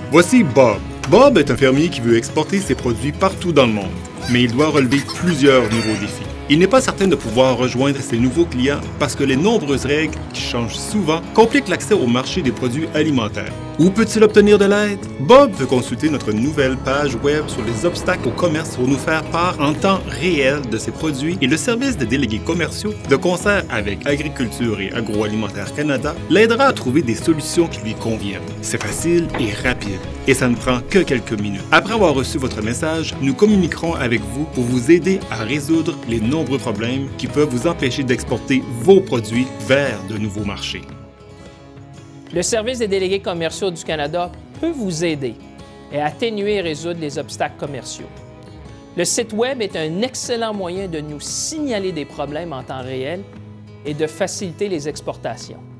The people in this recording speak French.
Voici Bob. Bob est un fermier qui veut exporter ses produits partout dans le monde, mais il doit relever plusieurs nouveaux défis. Il n'est pas certain de pouvoir rejoindre ses nouveaux clients parce que les nombreuses règles, qui changent souvent, compliquent l'accès au marché des produits alimentaires. Où peut-il obtenir de l'aide? Bob peut consulter notre nouvelle page web sur les obstacles au commerce pour nous faire part en temps réel de ses produits et le service des délégués commerciaux, de concert avec Agriculture et Agroalimentaire Canada, l'aidera à trouver des solutions qui lui conviennent. C'est facile et rapide, et ça ne prend que quelques minutes. Après avoir reçu votre message, nous communiquerons avec vous pour vous aider à résoudre les nombreux problèmes qui peuvent vous empêcher d'exporter vos produits vers de nouveaux marchés. Le Service des délégués commerciaux du Canada peut vous aider à atténuer et résoudre les obstacles commerciaux. Le site Web est un excellent moyen de nous signaler des problèmes en temps réel et de faciliter les exportations.